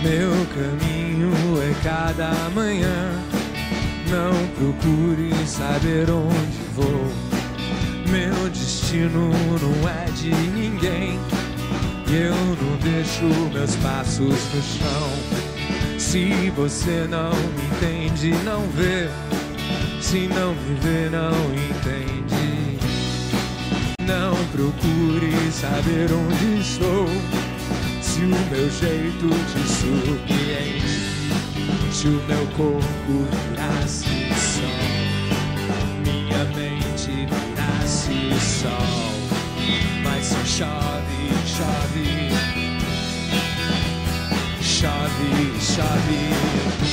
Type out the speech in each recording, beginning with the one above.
Meu caminho é cada manhã. Não procure saber onde vou. Meu destino não é de ninguém. Eu não deixo meus passos no chão. Se você não me entende, não vê. Se não me vê, não entende. Não procure saber onde estou. Se o meu jeito te surpreende, se o meu corpo virasse sol, minha mente virasse sol. Mas só chove, chove, chove, chove.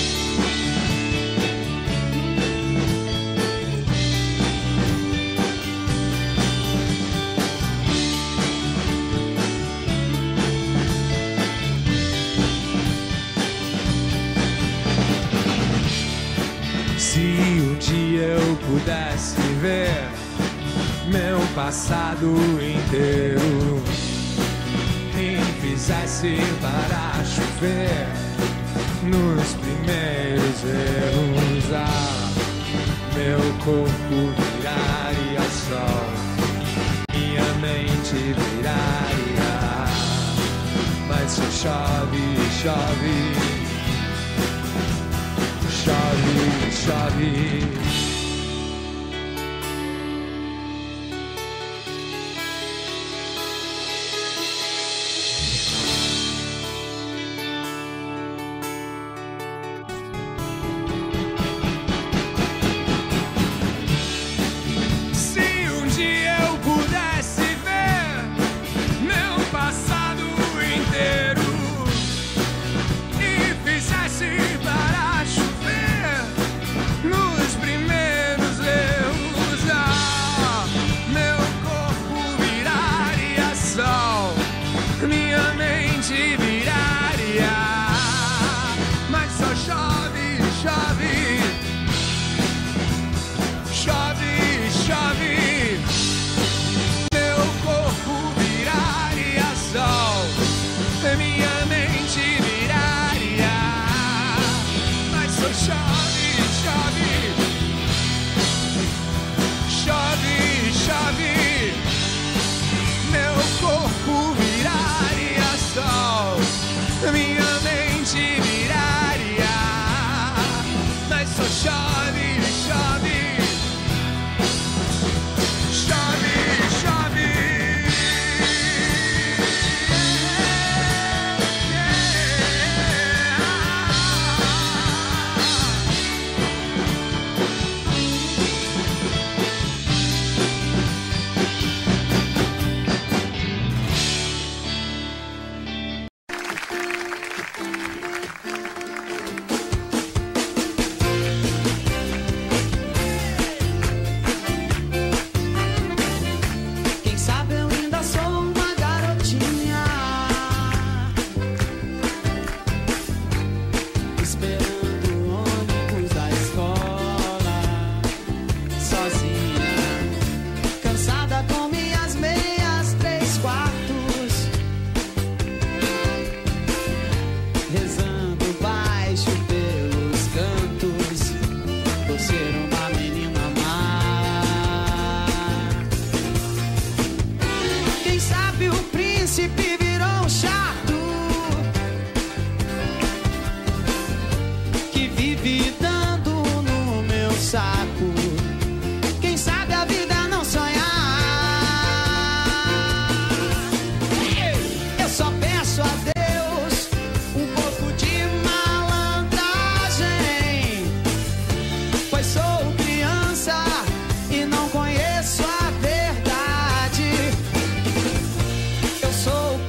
Se um dia eu pudesse ver meu passado inteiro e fizesse parar chover nos primeiros erros, meu corpo viraria sol, minha mente viraria. Mas só chove, chove, chove, chove. Sou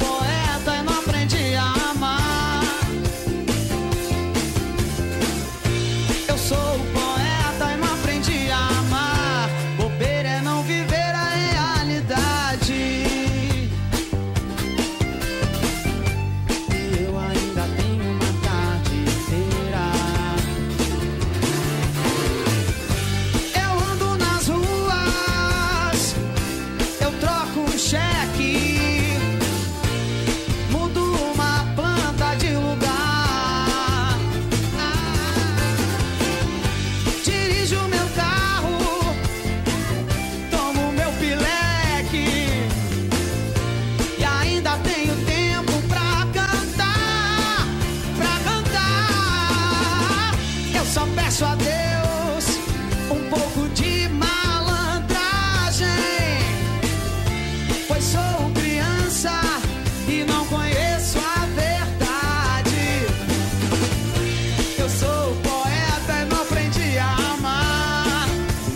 sou criança e não conheço a verdade. Eu sou poeta e não aprendi a amar.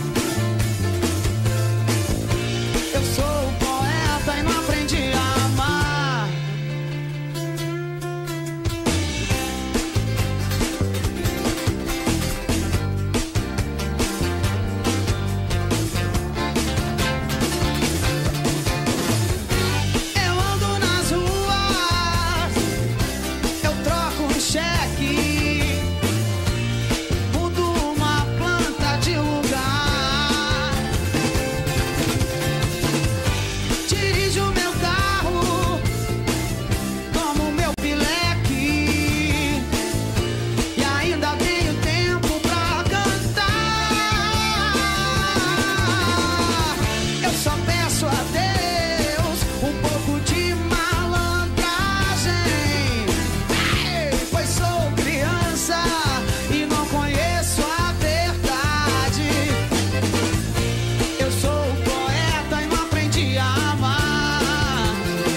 Eu sou poeta e não aprendi a amar. Eu ando nas ruas, eu troco um cheque, mudo uma planta de lugar, dirijo meu carro, tomo meu pileque e ainda tenho tempo pra cantar. Eu só peço a Deus um pouco de malandragem. Ei, pois sou criança e não conheço a verdade. Eu sou poeta e não aprendi a amar.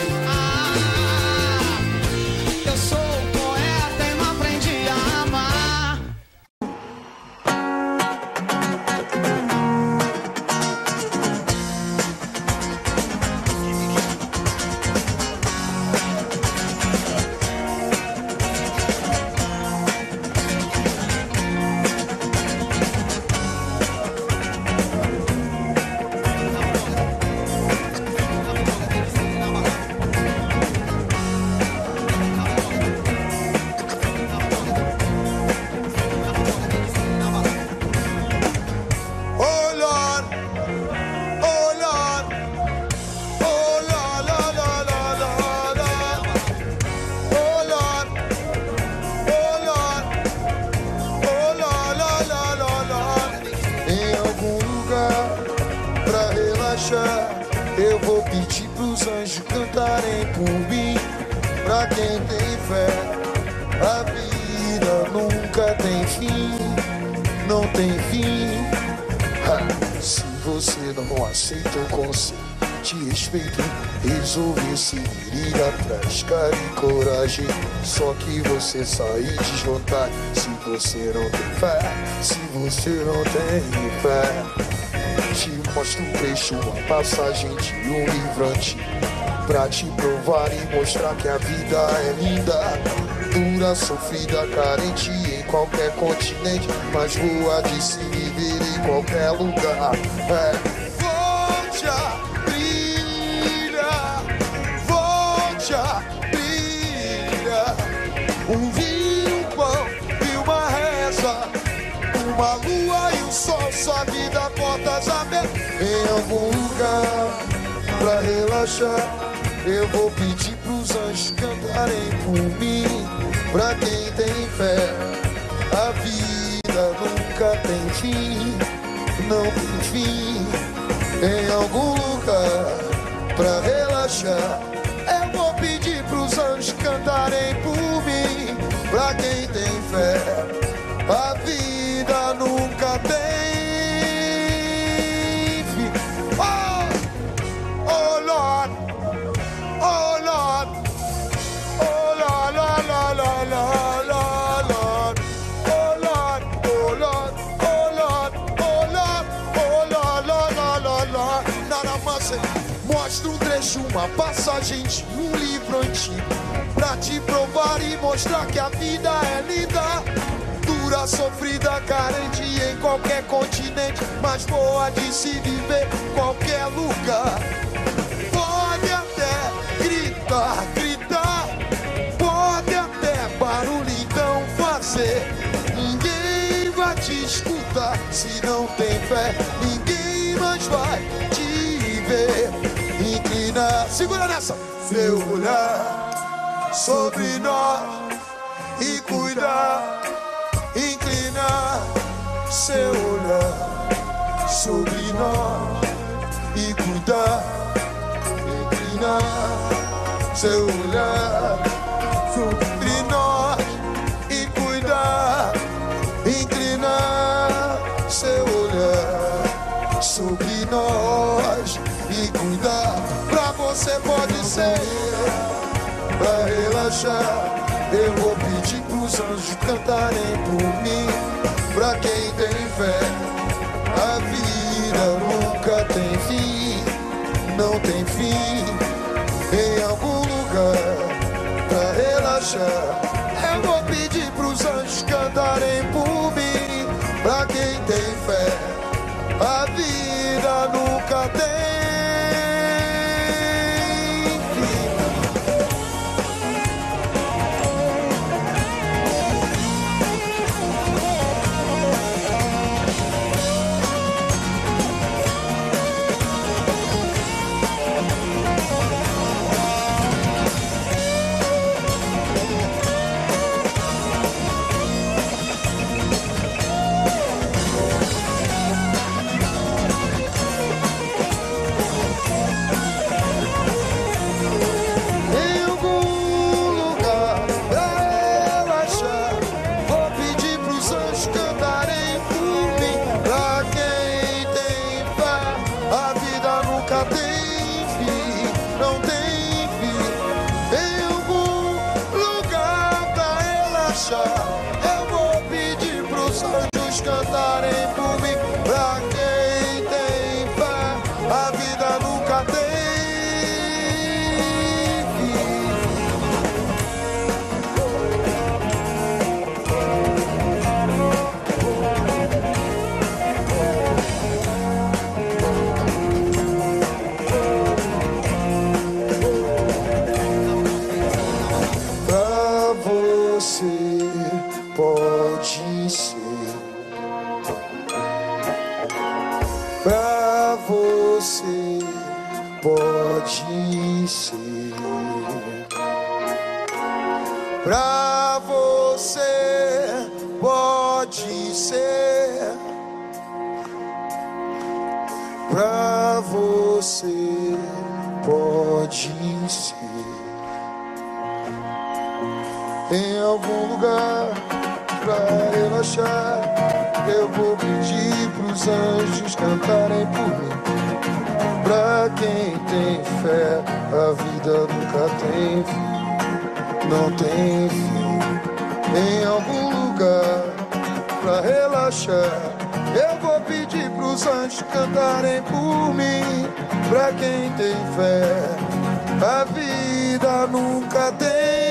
Eu sou poeta e não aprendi a amar. Oh Lord, oh Lord, oh Lord, Lord, Lord, Lord, Lord, oh Lord, oh Lord, oh Lord, Lord, Lord, Lord, Lord. Em algum lugar pra relaxar, eu vou pedir pros anjos cantarem por mim. Pra quem tem fé, a vida nunca tem fim, não tem fim. Se você não aceita o conselho, te respeito, resolvi seguir atrás, cara e coragem. Só que você sair desvantagem. Se você não tem fé, se você não tem fé, te mostro um trecho, uma passagem de um livro antigo, pra te provar e mostrar que a vida é linda, dura, sofrida, carente em qualquer continente, mas boa de se viver em qualquer lugar. Volte a brilhar, volte a brilhar. Um vinho, um pão e uma reza, uma lua e um sol, sua vida portas abertas. Em algum lugar pra relaxar, eu vou pedir pros anjos cantarem por mim. Pra quem tem fé, a vida nunca tem fim, não tem fim. Em algum lugar pra relaxar, eu vou pedir pros anjos cantarem por mim. Pra quem tem fé, a vida nunca tem fim. Oh, oh Lord, oh Lord, oh Lord, Lord, Lord, Lord, Lord, Lord, oh Lord, oh Lord, oh Lord, oh Lord, oh Lord, Lord, Lord, Lord, Lord. Nada mais. Mostra um trecho, uma passagem de um livro antigo, pra te provar e mostrar que a vida é linda, dura, sofrida, carente em qualquer continente, mas boa de se viver em qualquer lugar. Pode até gritar, gritar, pode até barulho então fazer, ninguém vai te escutar se não tem fé, ninguém mais vai te ver. Inclinar, segura nessa, seu olhar sobre nós e cuidar. Inclinar, seu olhar sobre nós e cuidar. Inclinar, seu olhar sobre nós e cuidar. Inclinar, seu olhar sobre nós e cuidar. pra você pode ser. Pra relaxar, eu vou pedir pros anjos cantarem por mim. Pra quem tem fé, a vida nunca tem fim. Não tem fim. Em algum lugar, pra relaxar, eu vou pedir pros anjos cantarem por mim. Pra quem tem fé, a vida nunca tem fim. Eu vou pedir pros anjos cantarem por mim. Pra quem tem fé, a vida nunca tem fim. Pra você pode ser. Pra você pode ser. Pra você pode ser. Pra você pode ser. Em algum lugar pra relaxar, eu vou pedir pros anjos cantarem por mim. Pra quem tem fé, a vida nunca tem fim. Não tem fim. Em algum lugar pra relaxar, eu vou pedir pros anjos cantarem por mim. Pra quem tem fé, a vida nunca tem.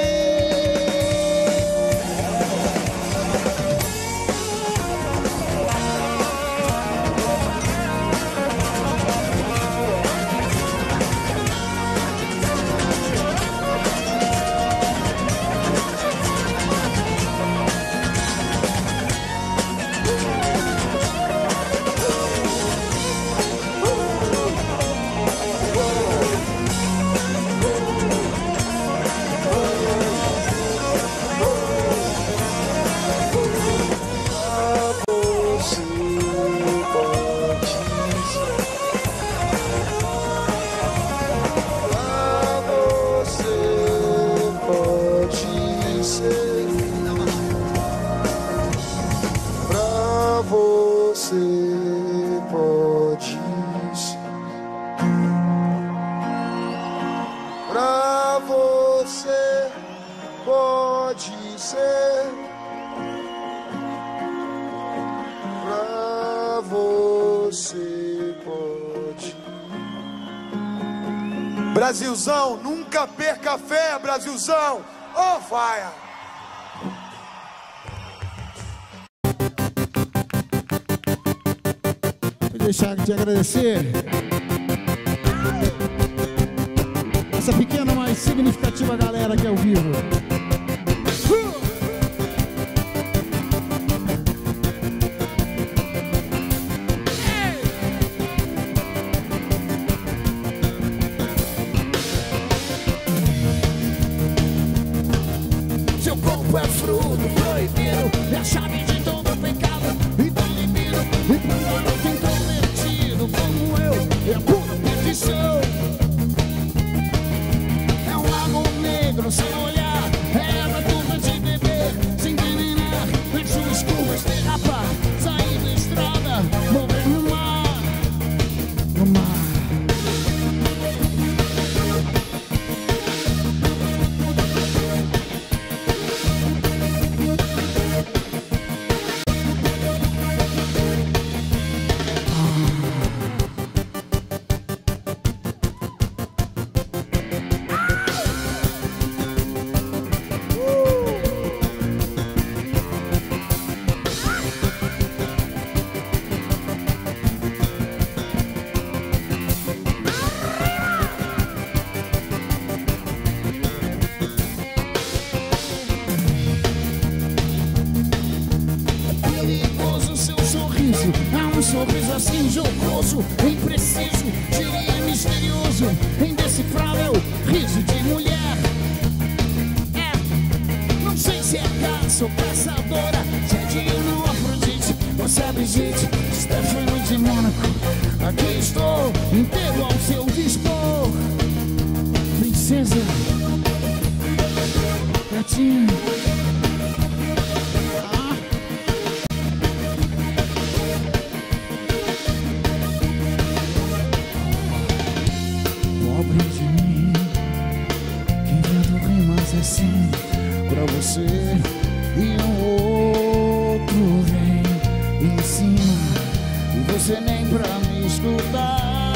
Brasilzão, nunca perca a fé, Brasilzão. Oh, fire! Vou deixar de agradecer essa pequena, mas significativa galera aqui ao vivo. É fruto proibido, é a chave de todo pecado e do libido. E pro humano tem convertido como eu, é a pura perdição. É um lago negro sem olhar, é uma turma de beber, se envenenar, nas suas curvas derrapar, sair da estrada, morrer no mar. No mar. sorriso assim jocoso, impreciso, diria misterioso, indecifrável, riso de mulher. Não sei se é caça ou caçadora, se é Diana ou Afrodite, ou se é Brigitte, Stefano de Mônaco. Aqui estou, inteiro ao seu dispor. Princesa, gatinha. Pobre de mim, querendo rimas assim pra você, e outro vem em cima e você nem pra me escutar.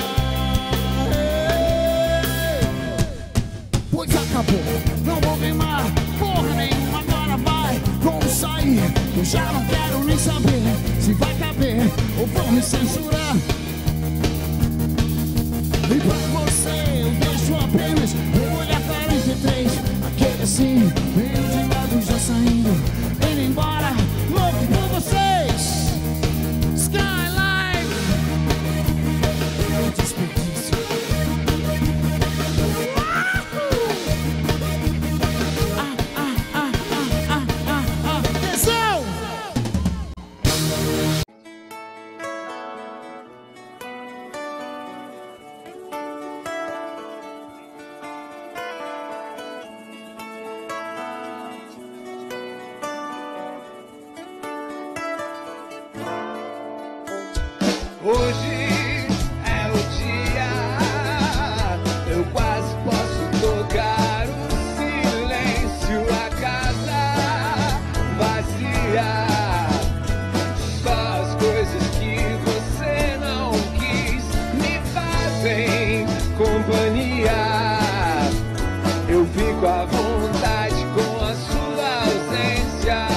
Pois acabou, não vou rimar porra nenhuma, agora vai, como sair, eu já não quero nem saber se vai caber ou vão me censurar. E pra você eu deixo apenas o olhar 43, aquele assim, meio de lado já saindo, indo embora, louco por vocês. Skyline, desperdício. Atenção! Hoje é o dia, eu quase posso tocar o silêncio, a casa vazia. Só as coisas que você não quis me fazem companhia. Eu fico à vontade com a sua ausência.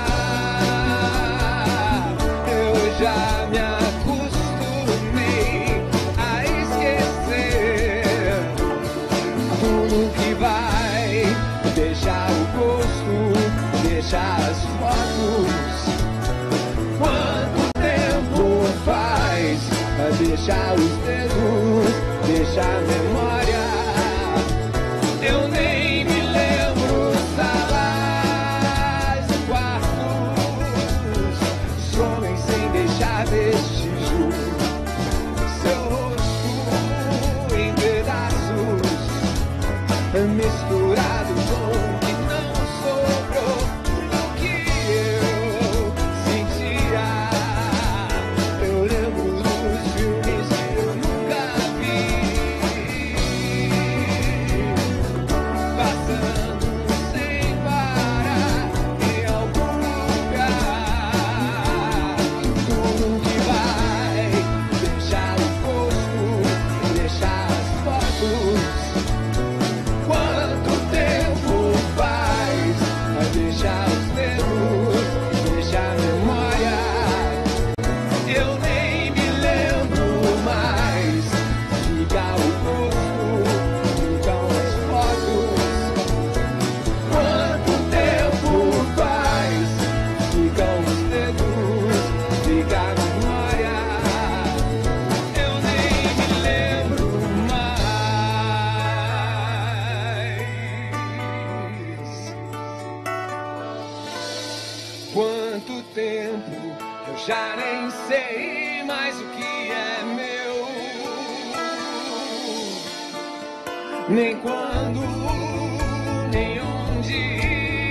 Eu já me acostumei a esquecer tudo que vai deixar o gosto, deixar as fotos. Quanto tempo faz pra deixar os dedos, deixar a memória? Eu nem me lembro salas e quartos, somem sem deixar vestígio. Seu rosto em pedaços, misturado com o que não sobrou do que eu sentia. Eu lembro dos filmes que eu nunca vi, passando sem parar em algum lugar. Tudo que vai deixar o gosto, deixar as fotos. Quanto tempo faz pra deixar os dedos, deixar a memória? Eu nem me lembro mais. Fica o corpo, ficam as fotos. Quanto tempo faz? Ficam os dedos, fica a memória. Eu nem me lembro mais. Quanto tempo eu já nem sei mais o que é meu, nem quando, nem onde.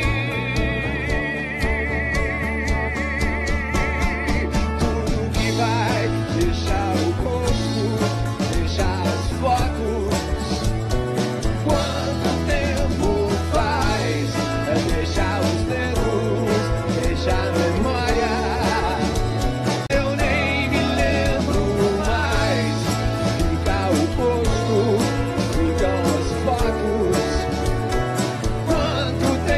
Tudo que vai deixar o rosto, deixar as fotos. Quanto tempo faz pra deixar os dedos, deixar a memória? Eu nem me lembro mais. Fica o rosto, ficam as fotos. Quanto tempo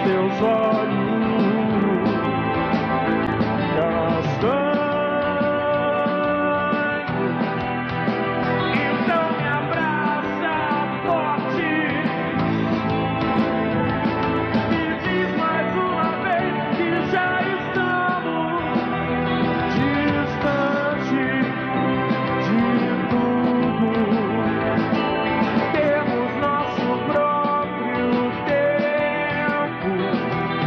teus olhos castanhos. Então me abraça forte, me diz mais uma vez que já estamos distante de tudo. Temos nosso próprio tempo.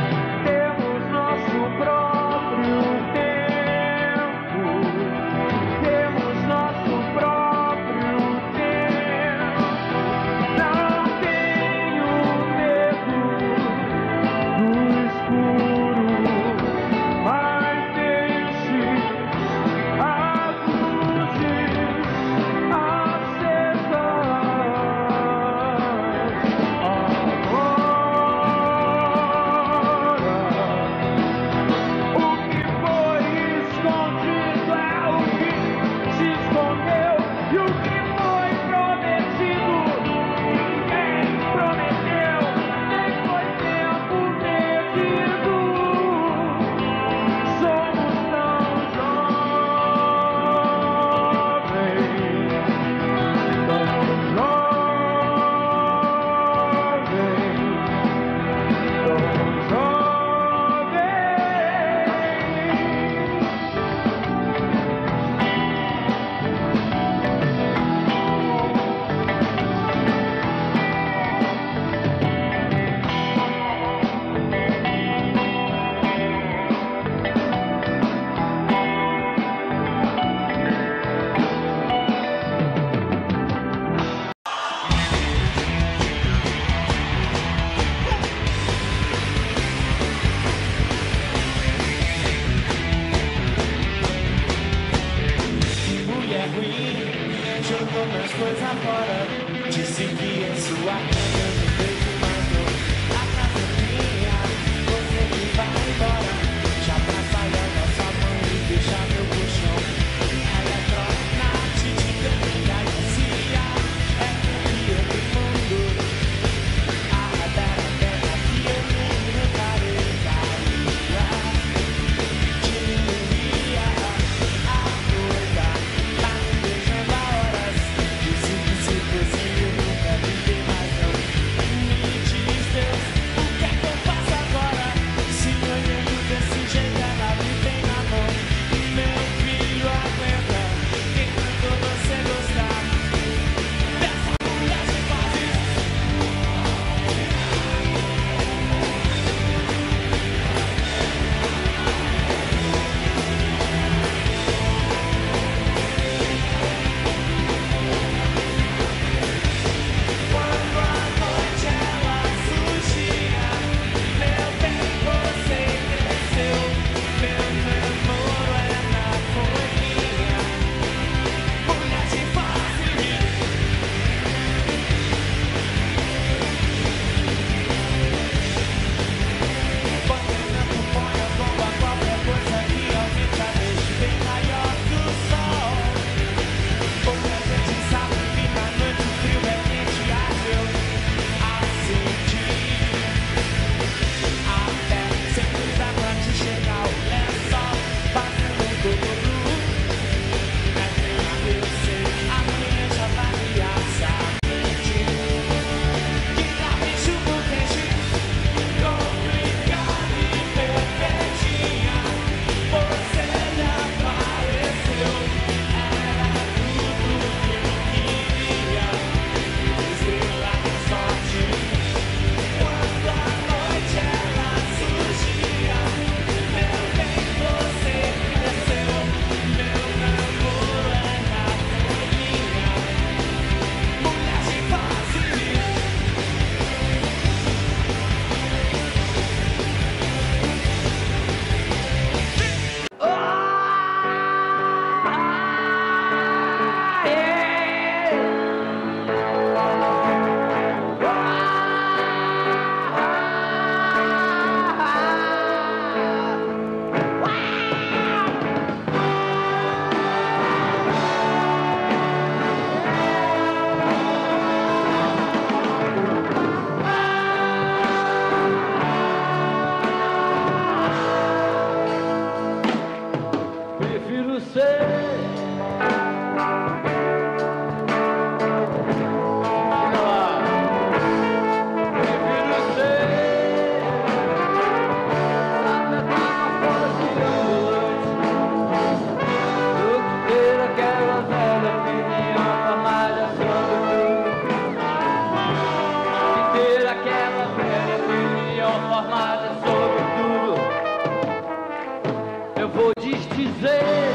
sei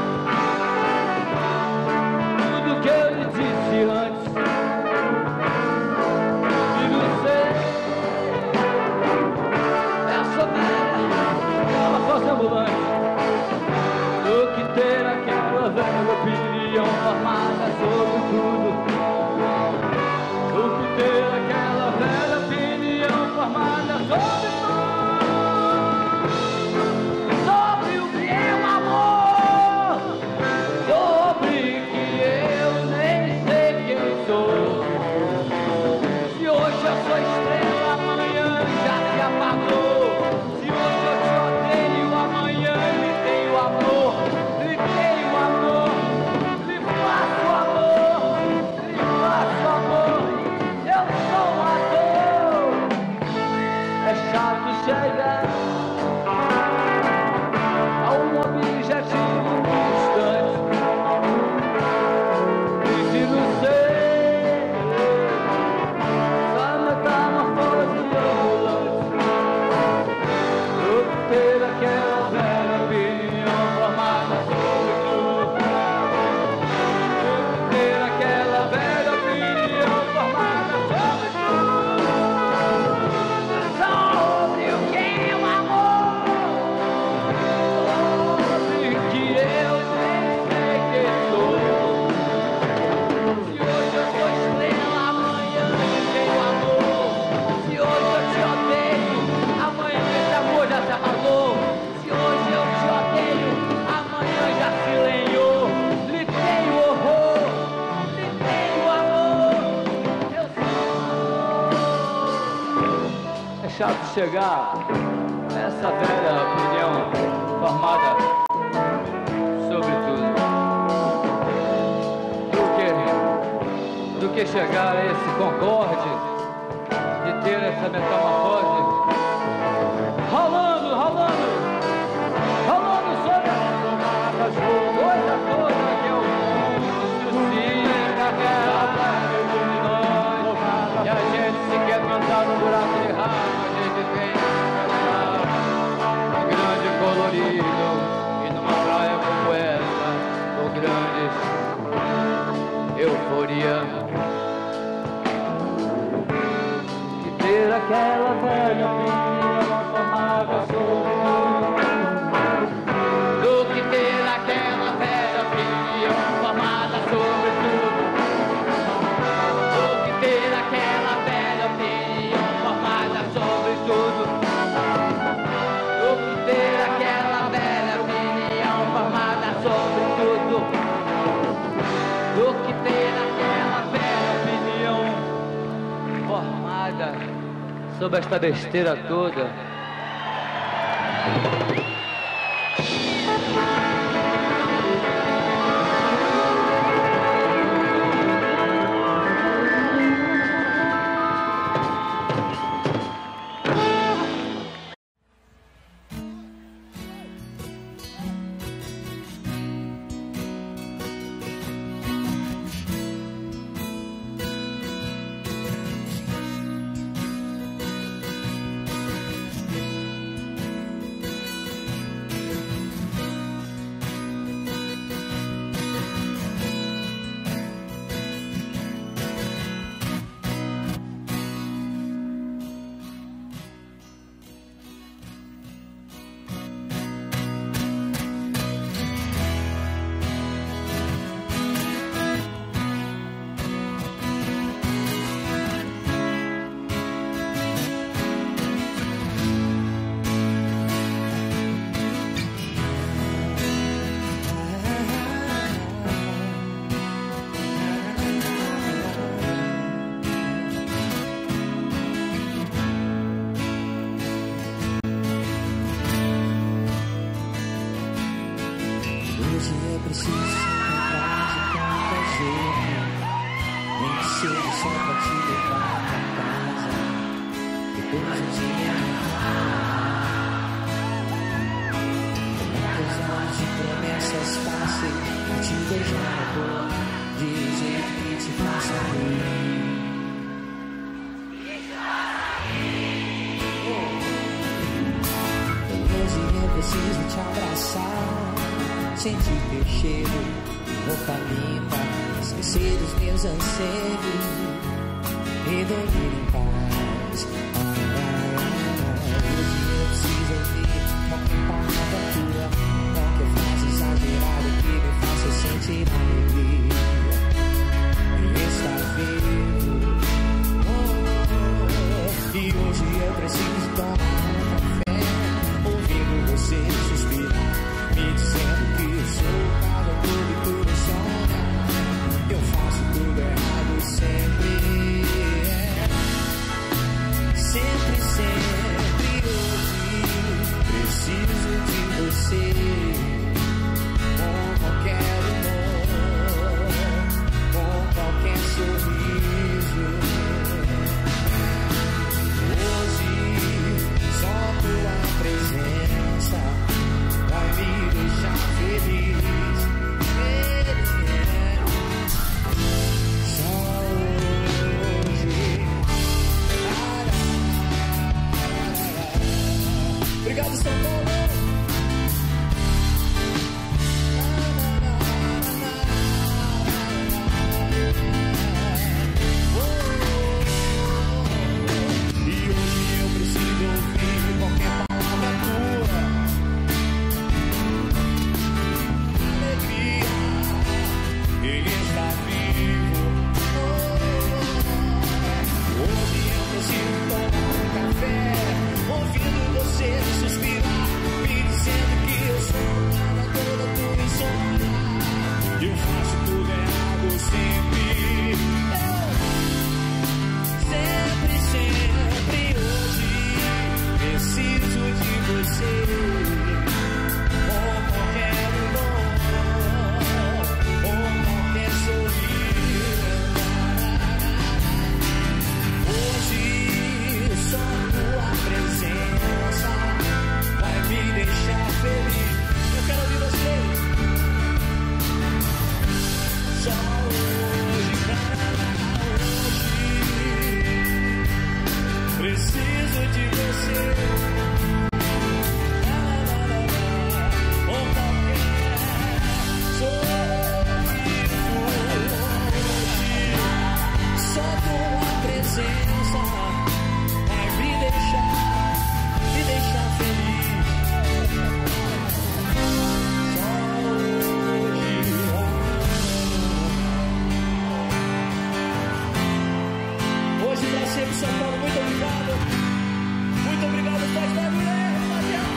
tudo que eu lhe disse antes. Filho, sei essa velha, ela fosse ambulante, do que ter aquela velha opinião formada sobre tudo. Do que ter aquela velha opinião formada sobre tudo. Sobre o que é o amor, sobre que eu nem sei quem sou. Se hoje eu sou estrela, amanhã já se apagou. Se hoje eu te odeio, amanhã lhe tenho amor. Lhe tenho amor, lhe faço amor, lhe faço amor. Eu sou um ator. É chato chegar a um objetivo distante. Prefiro ser essa metamorfose ambulante, do que ter aquela velha opinião formada sobre tudo. Do que ter aquela velha opinião formada sobre tudo. Sobre o que é o amor, sobre que eu nem sei quem sou. Se hoje eu sou estrela, amanhã eu tenho amor. Se hoje eu te odeio, amanhã esse amor já se apagou. Se hoje eu te odeio, amanhã já se lenhou. Lhe tenho horror, lhe tenho amor. Eu sou. É chato chegar a essa velha opinião formada sobre tudo. Do que chegar a esse concorde de ter essa metamorfose rolando sobre as coisas todas que é o mundo suscita aquela tarde de nós. E a gente se quer plantar no buraco de rabo, a gente vem um grande colorido e numa praia como essa, com grande euforia. E ter aquela velha opinião formada sobre tudo. Do que ter aquela velha opinião formada sobre tudo. Do que ter aquela velha opinião formada sobre tudo. Do que ter aquela velha opinião formada sobre tudo. Do que ter aquela velha opinião formada sobre esta besteira toda. Preciso te abraçar. meu cheiro, boca limpa, esquecer dos meus anseios, me dormir em paz. Hoje eu preciso ouvir qualquer palavra tua, qualquer frase exagerada que me faça sentir alegria e estar vivo. E hoje eu preciso tomar um café, ouvindo você suspirar, me dizendo que eu sou cada tudo e tudo sonha. Eu faço tudo errado sempre, sempre, sempre. Hoje preciso de você, com qualquer humor, com qualquer sorriso. Hoje só tua presença vai me deixar feliz. Só hoje. Obrigado, São Paulo. E hoje eu preciso ouvir qualquer palavra tua. Alegria, ele está vivo. Hoje eu preciso tomar um café, ouvindo você suspirar, me dizendo que eu sou nada, toda tua insônia. Eu faço tudo errado sempre, sempre, sempre. Hoje preciso de você, com qualquer humor, com qualquer sorriso. Hoje só tua presença vai me deixar feliz. Eu quero ouvir vocês. Só hoje, hoje preciso de você. Com qualquer sorriso. Só tua presença vai me deixar feliz. Só hoje pra sempre, São Paulo, muito obrigado. Muito obrigado, faz barulho aí, rapaziada.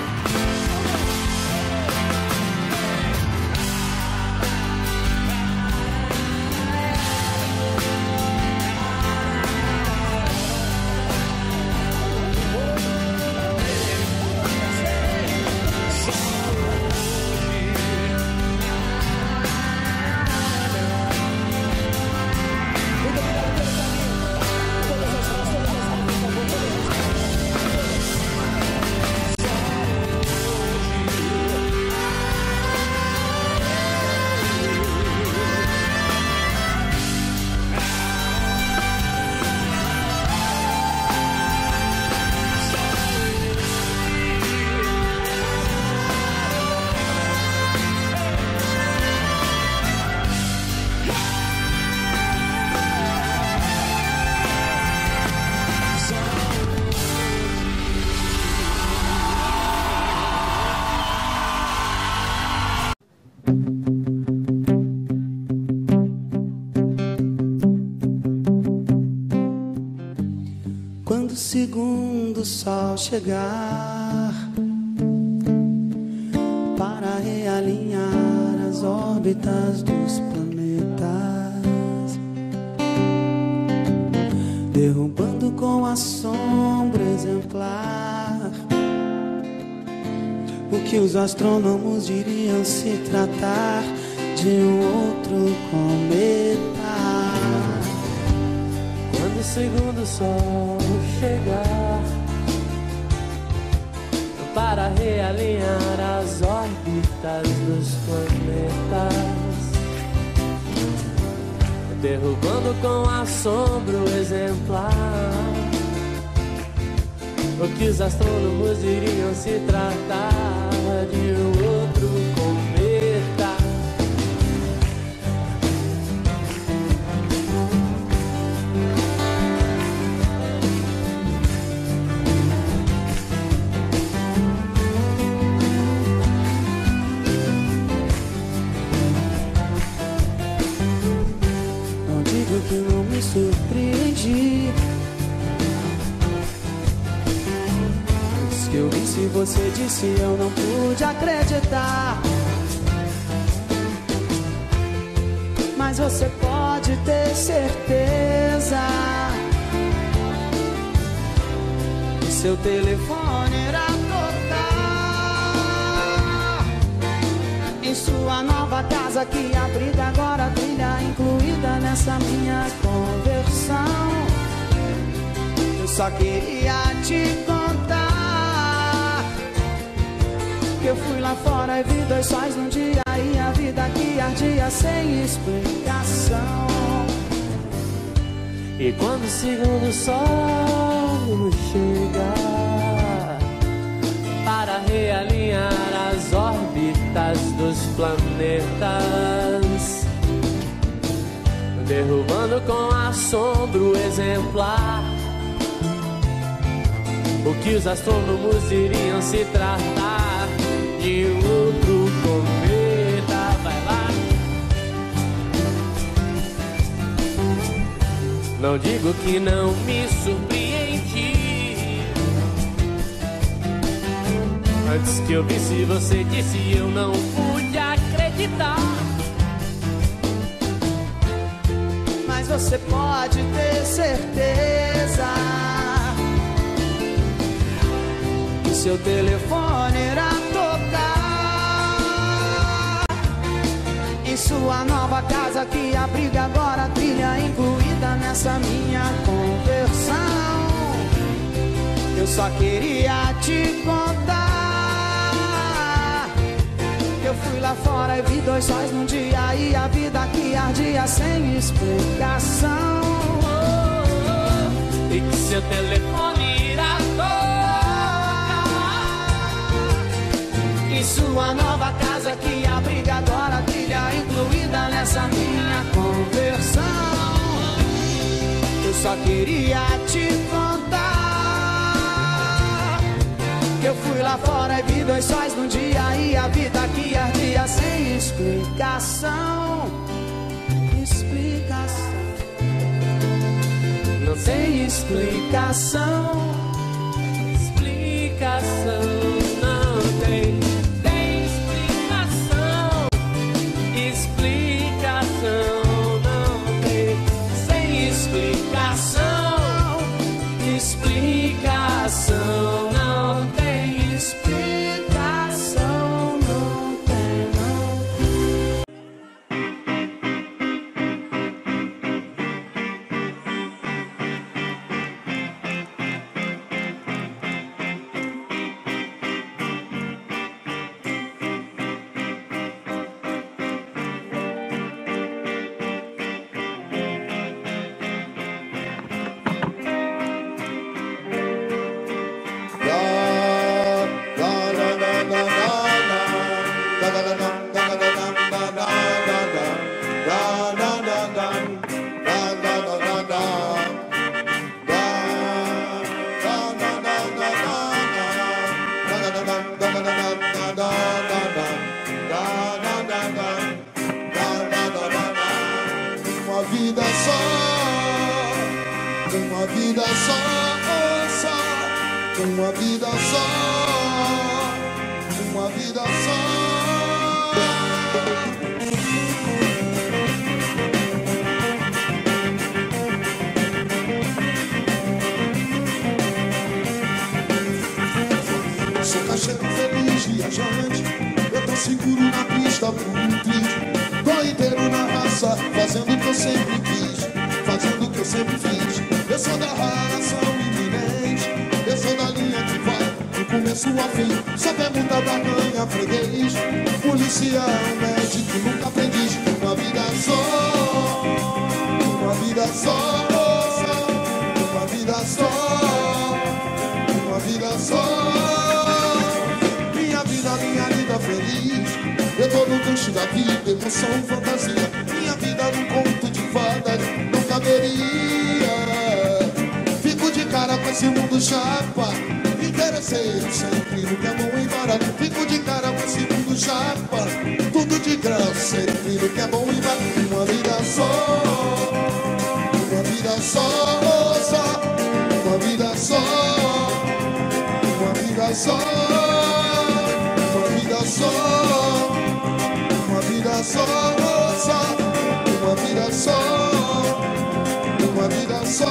Quando o segundo sol chegar para realinhar as órbitas dos planetas, derrubando com a sombra exemplar o que os astrônomos diriam se tratar de um outro cometa. Quando o segundo sol chegar para realinhar as órbitas dos planetas, derrubando com assombro exemplar o que os astrônomos diriam se tratar de um outro cometa. que eu vi se você disse eu não pude acreditar. Mas você pode ter certeza, o seu telefone irá tocar em sua nova casa que abriga agora a trilha incluída nessa minha conversão. Eu só queria te contar que eu fui lá fora e vi 2 sóis num dia e a vida que ardia sem explicação. E quando o segundo sol chegar para realinhar as órbitas dos planetas, derrubando com assombro exemplar o que os astrônomos iriam se tratar de outro cometa. Vai lá. Não digo que não me surpreendi. Antes que eu visse você disse eu não pude acreditar. Mas você pode ter certeza, seu telefone irá tocar em sua nova casa que abriga agora a trilha incluída nessa minha conversão. Eu só queria te contar que eu fui lá fora e vi 2 sóis num dia e a vida que ardia sem explicação. E que seu telefone irá tocar em sua nova casa que abriga agora a trilha incluída nessa minha conversão. Eu só queria te contar que eu fui lá fora e vi 2 sóis num dia e a vida que ardia sem explicação. Explicação. Não tem explicação. Explicação não tem. Explicação não tem, explicação não tem, não. Uma vida só, uma vida só. Sou caixeiro feliz, viajante, eu tô seguro na pista, muito triste. Tô inteiro na raça, fazendo o que eu sempre quis, fazendo o que eu sempre fiz. Eu sou da ração iminente, eu sou da linha que vai do começo ao fim. Sou permuta da canha, freguês, policial, médico, nunca aprendiz. Uma vida só, uma vida só, uma vida só, uma vida só. Minha vida feliz, eu tô no gancho da vida, emoção, fantasia. Minha vida num conto de fadas, não caberia. Fico de cara com esse mundo chapa, interesseiro sempre no que é bom e barato. Fico de cara com esse mundo chapa, tudo de graça, sempre no que é bom e barato. Uma vida só, uma vida só, uma vida só, uma vida só, uma vida só, uma vida só, uma vida só, uma vida só.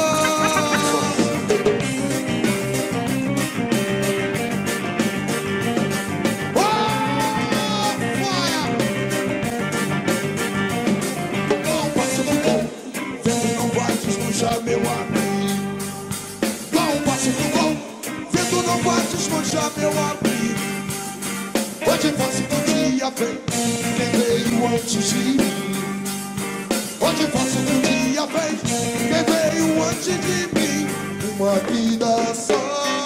Meu amigo, com um passo do gol, vento não vai desmanchar meu amigo. Hoje faço do dia vem quem veio antes de mim. Hoje faço do dia vem quem veio antes de mim. Uma vida só,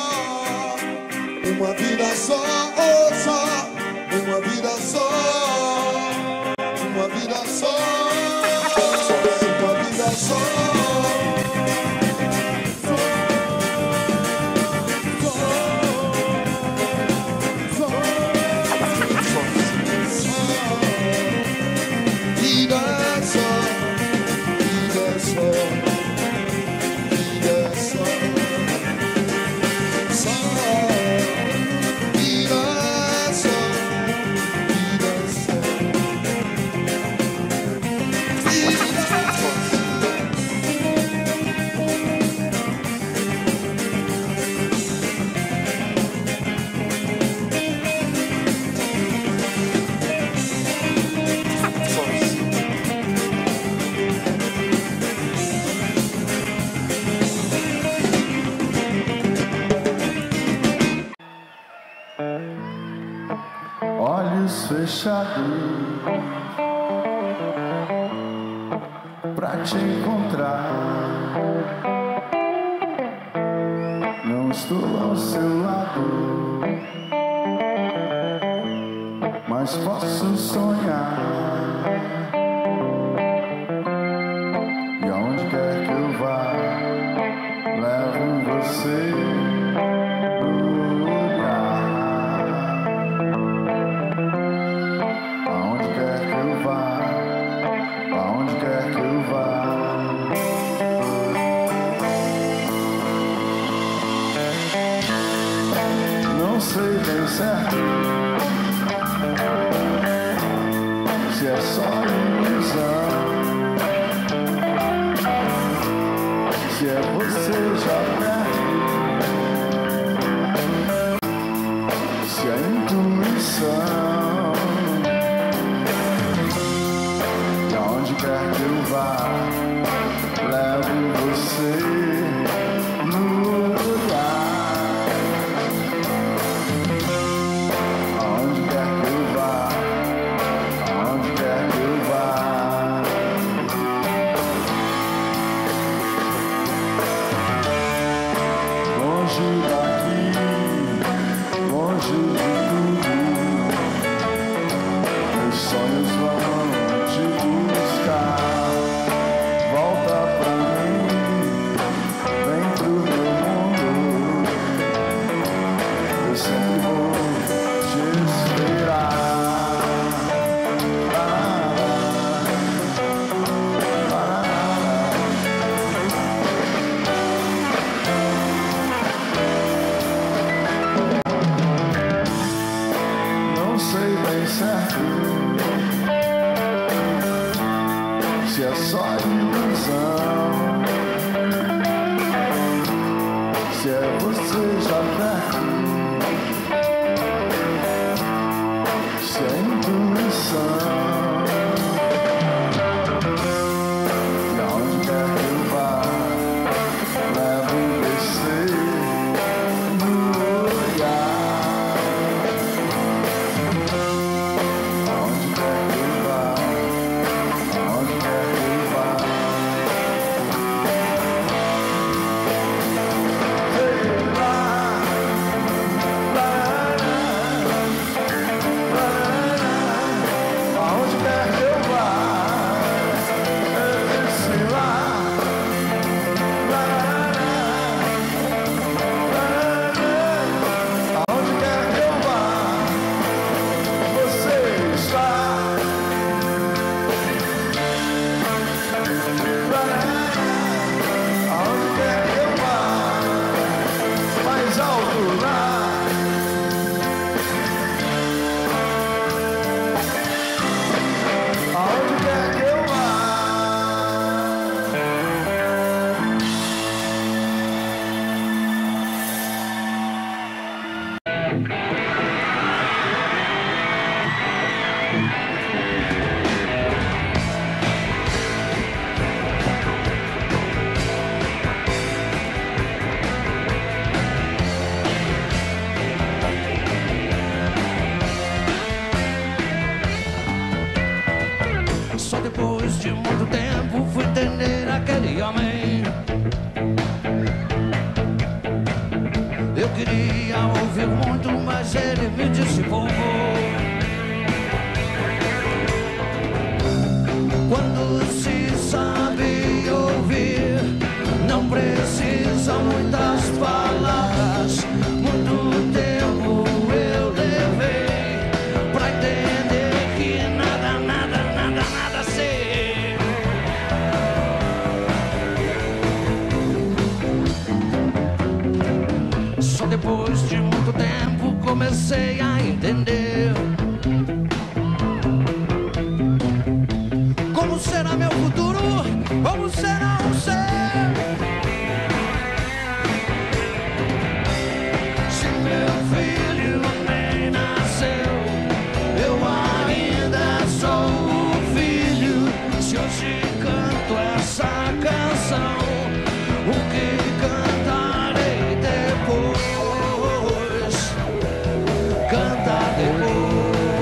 uma vida só, oh só, uma vida só, uma vida só, uma vida só. Olhos fechados pra te encontrar. Não estou ao seu lado, mas posso sonhar. E aonde quer que eu vá, levo você. Sei bem certo se é só ilusão, se é você já perto, se é intuição. E aonde quer que eu vá, levo você no lugar. Se é só ilusão, se é você já perto, se é intuição. E aonde quer que eu vá, levo você no olhar. Aonde quer que eu vá, aonde quer que eu vá. Aonde queria ouvir muito, mas ele me disse vovô. Quando se sabe ouvir, não precisa muitas palavras. Muito tempo eu levei pra entender que nada sei. Só depois de muito tempo comecei a entender como será meu futuro, como será o ser. Se meu filho nem nasceu, eu ainda sou o filho. Se hoje canto essa canção, o que cantarei depois? Cantar depois.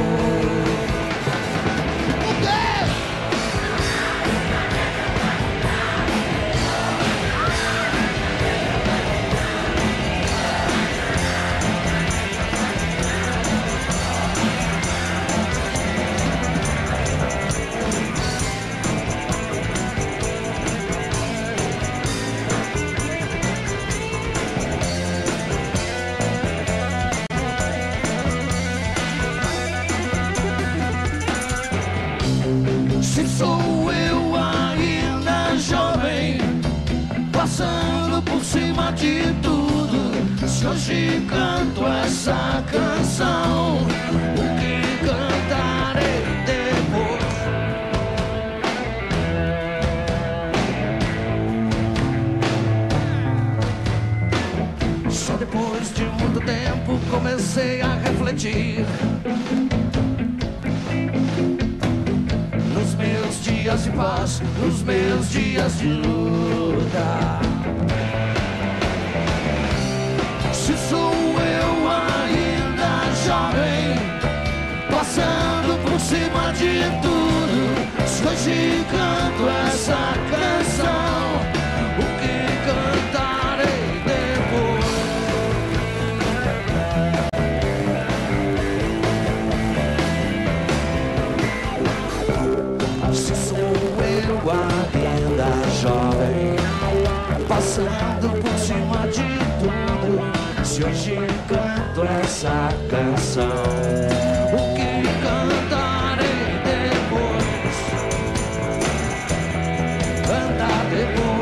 Se sou eu ainda jovem, passando por cima de tudo, se hoje canto essa canção, o que cantarei depois? Só depois de muito tempo comecei a refletir. Nos meus dias de paz, nos meus dias de luta, se sou eu ainda jovem, passando por cima de tudo, se hoje canto essa canção, o que cantarei depois? Se sou eu ainda jovem, passando por cima de tudo, se hoje canto essa canção, o que cantarei depois? Cantar depois.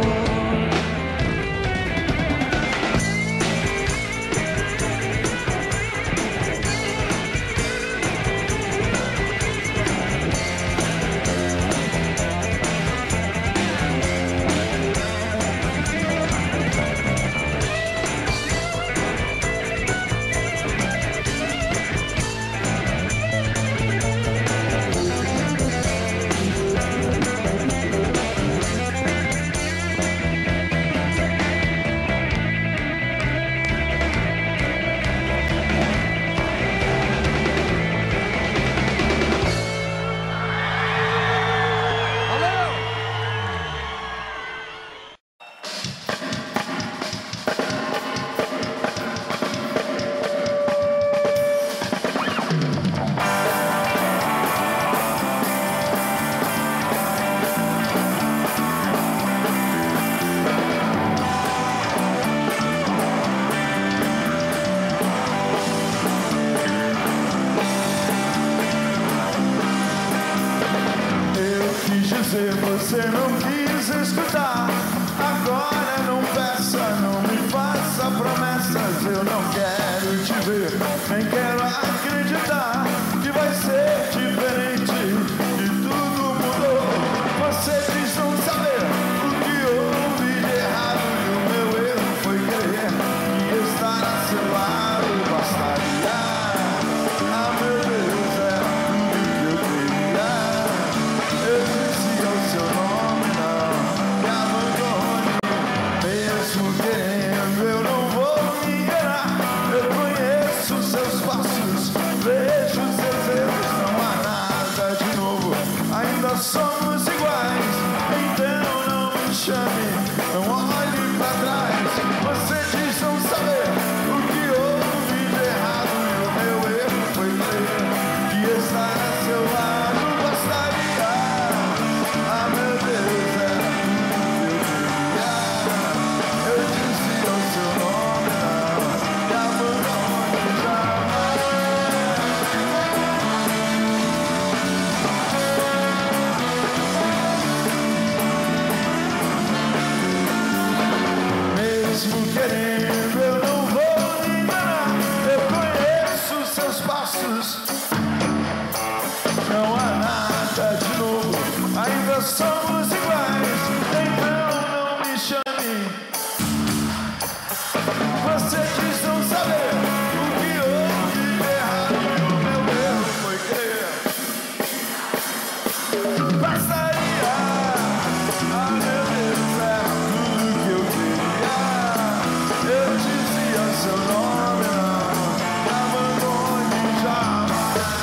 Você não quis escutar. Agora não peça, não me faça promessas. Eu não quero te ver, nem quero acreditar que vai ser diferente, que tudo mudou. Você diz não saber o que houve de errado, e o meu erro foi crer que estar a seu lado bastaria. Ah, meu Deus, era tudo que eu queria. Eu disse ao seu nome, não me abandone. Mesmo querendo, eu não vou me enganar. Eu conheço seus passos, vejo seus erros. Não há nada de novo, ainda somos iguais. Então não me chame, não olhe pra trás. Você diz não saber o querendo, eu não vou me enganar. Eu conheço seus passos. Não há nada de novo, ainda somos iguais. Então não me chame. Você diz não saber o que houve de errado. O meu erro foi crer. Bastaria, ah meu Deus, é tudo que eu queria. Eu dizia seu nome, não abandone jamais.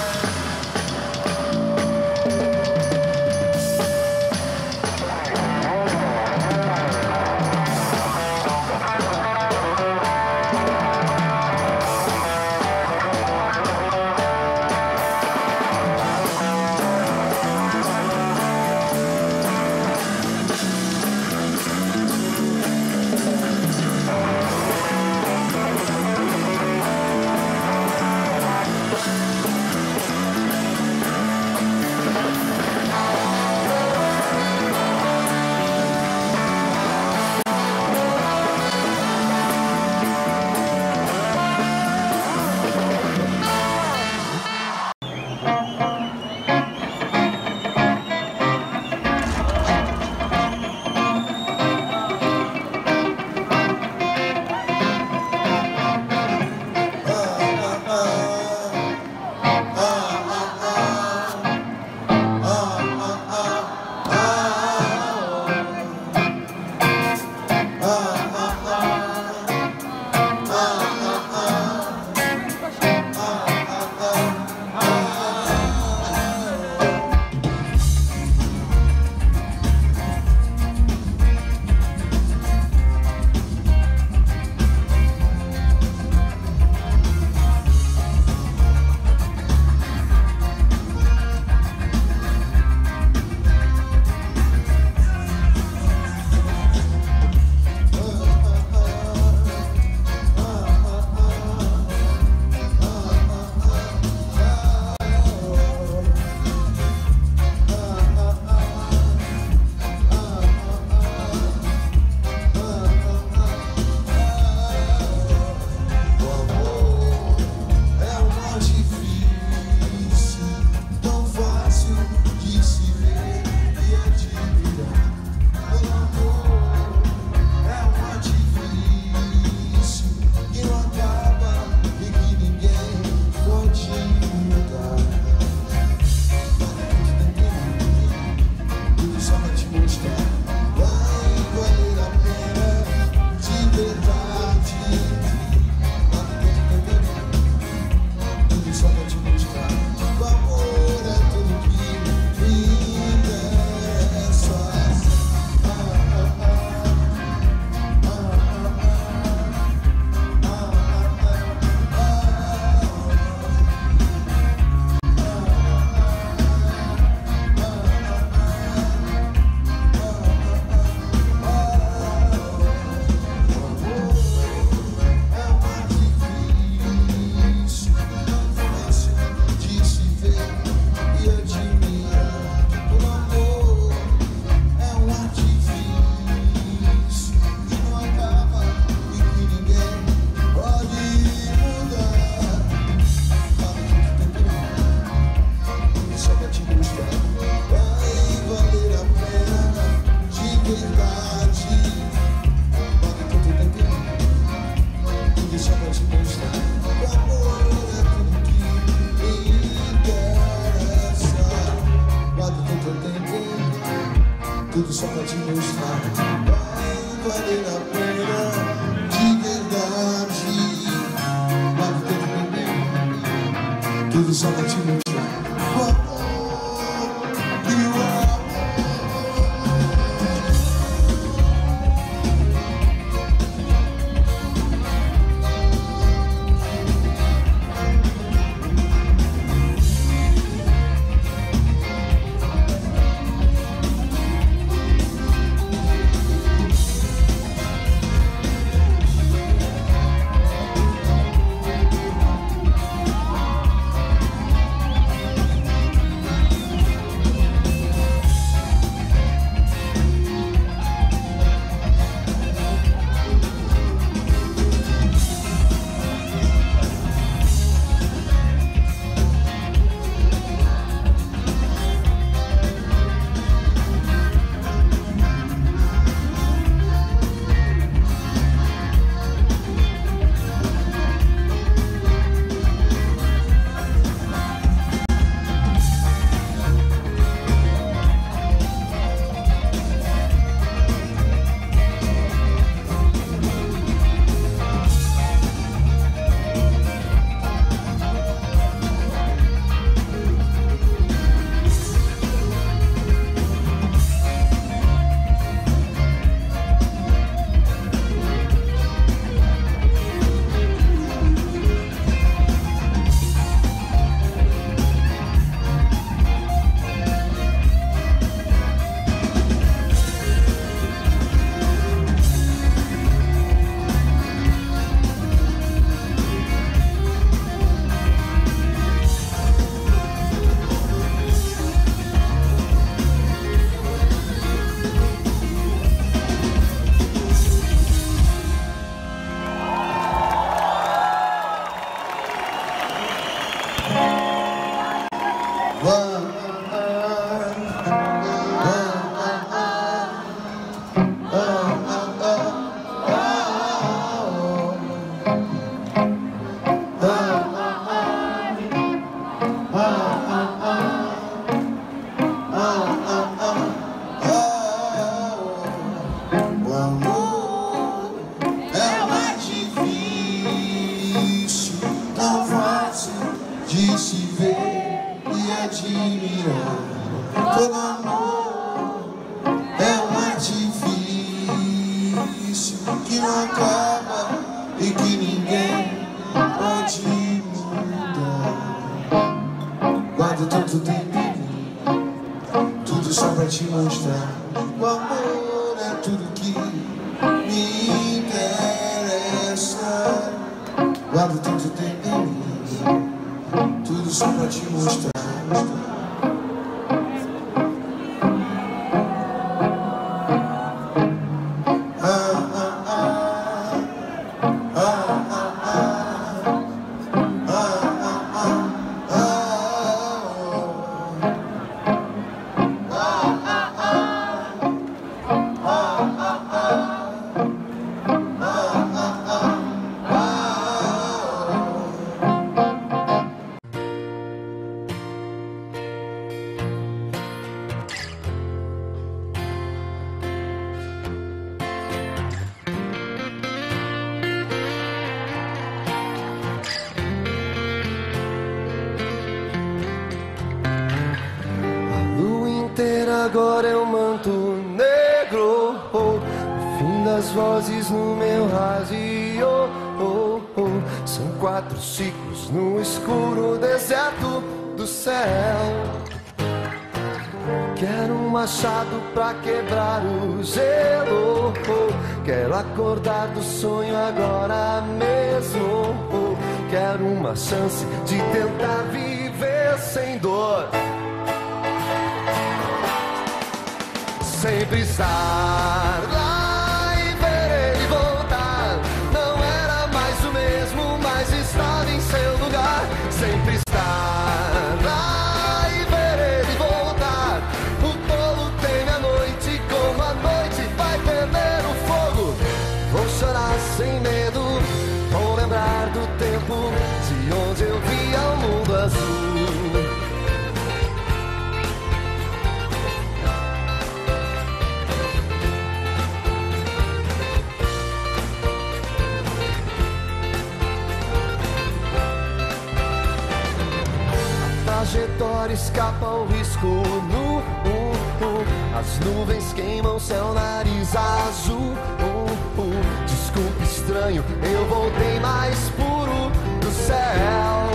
Tudo só pra te mostrar. Vai valer a pena de verdade. Vai ter que tudo só pra te mostrar. O amor e o amor. admira. Todo amor é um artifício que não acaba e que ninguém pode mudar. Guardo tanto tempo em mim, tudo só pra te mostrar. O amor é tudo que me interessa. Guardo tanto tempo em mim, tudo só pra te mostrar. Agora é um manto negro, o fim das vozes no meu rádio. São 4 ciclos no escuro deserto do céu. Quero um machado pra quebrar o gelo. Quero acordar do sonho agora mesmo. Quero uma chance de tentar viver sem dor. Sempre estar lá e ver ele voltar. Não era mais o mesmo, mas estava em seu lugar. Sempre estar lá e ver ele voltar. O tolo teme a noite, como a noite vai temer o fogo. Vou chorar sem medo, vou lembrar do tempo de onde eu via o mundo azul. Trajetória escapa ao risco nu. As nuvens queimam seu nariz azul. Desculpe, estranho, eu voltei mais puro do céu.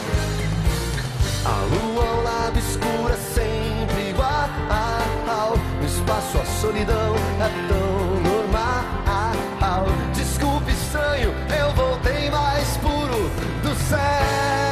A lua ao lado escura sempre igual. No espaço a solidão é tão normal. Desculpe, estranho, eu voltei mais puro do céu.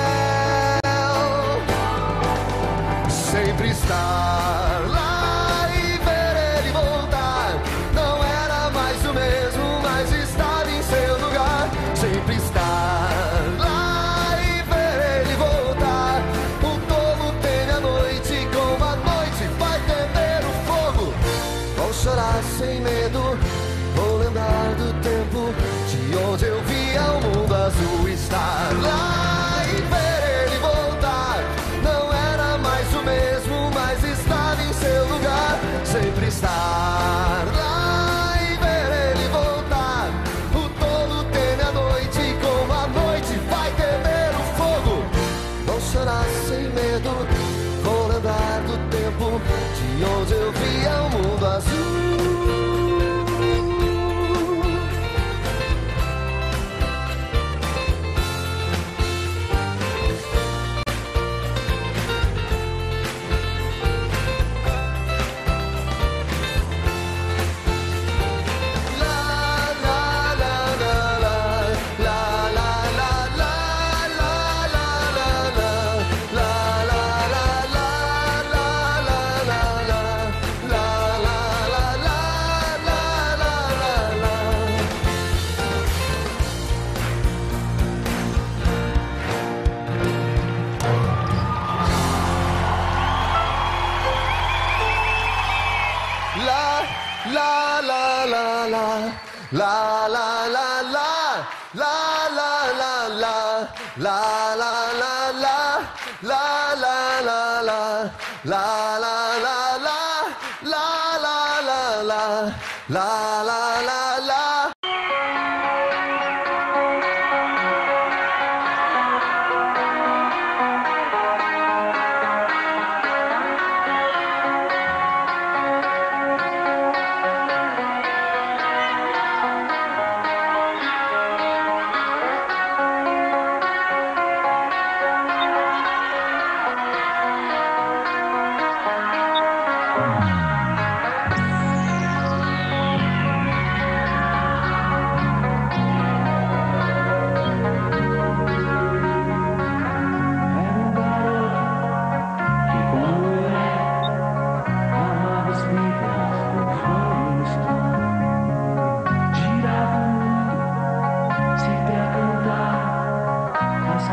Sempre estar lá e ver ele voltar. Não era mais o mesmo, mas estava em seu lugar. Sempre estar lá e ver ele voltar. O tolo teme a noite, como a noite vai temer o fogo. Vou chorar sem medo, vou lembrar do tempo de onde eu via o mundo azul. Estar lá e ver ele voltar. Não era mais o mesmo, mas estava em seu lugar. Sempre estar lá e ver ele voltar. O tolo teme a noite, como a noite vai temer o fogo. Vou chorar sem medo, vou lembrar do tempo de onde eu via o mundo azul.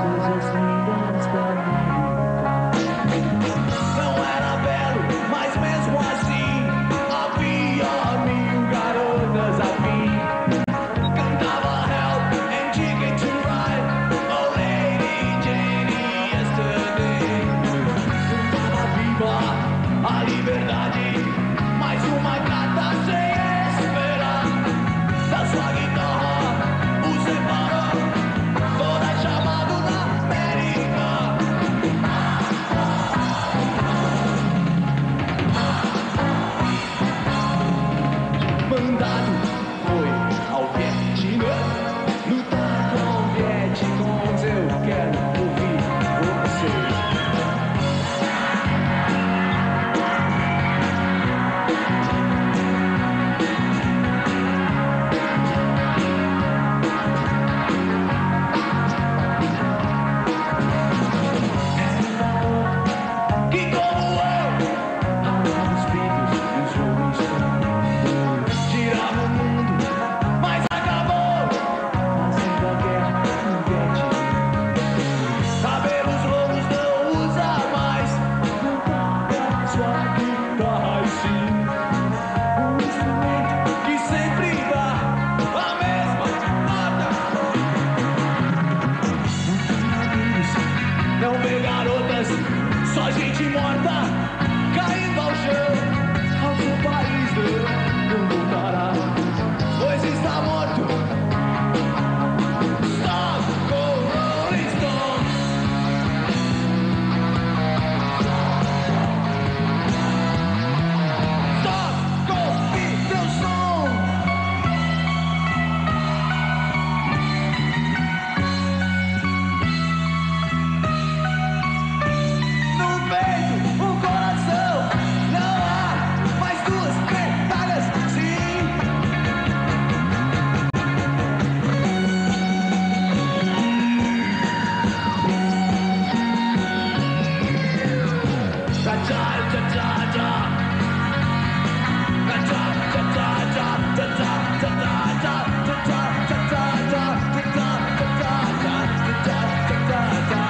coisas lindas da América. Não era belo, mas mesmo assim havia 1000 garotas a fim. Cantava Help and Ticket to Ride, oh Lady Jane Yesterday. Cantava Viva a liberdade, mais uma carta sem esperar. Da sua guitarra o separou, toda chamado na América. Mandado foi ao Vietnã, lutar com o Vietcongos. Eu quero ouvir você. Que como eu, amava os Beatles e os Rolling Stones. Girava o mundo, mas acabou fazendo a guerra no Vietnã. Cabelos longos não usa mais, não toca sua guitarra e sim um instrumento que sempre dá a mesma nota. Não tem amigos, não vê garotas, só gente morta caindo ao chão. Ao seu país não voltará, pois está morto. Stop com Rolling Stones. Stop com Beatles. No peito, o coração, não há mais duas medalhas, sim. Tcha tcha tcha tcha tcha. Tcha tcha tcha tcha tcha tcha tcha tcha tcha tcha tcha tcha tcha.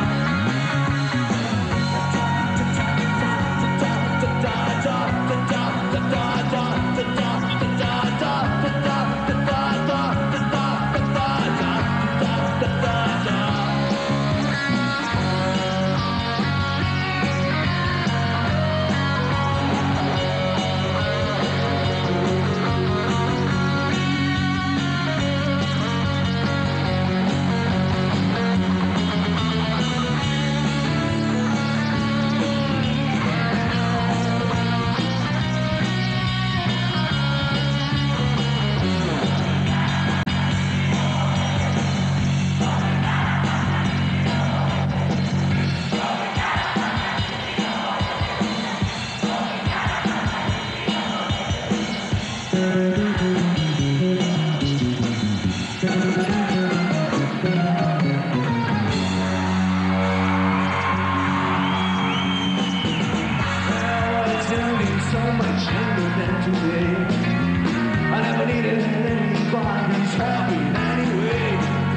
So much younger than today. I never needed anybody's help in any way.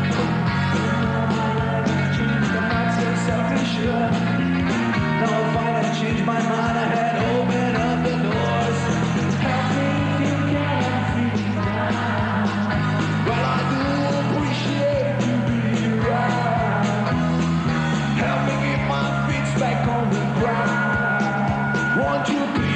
I'm not so self-assured. Now I finally changed my mind. I had opened up the doors. Help me if you can feel me now. Well, I do appreciate you being around. Help me get my feet back on the ground. Won't you please?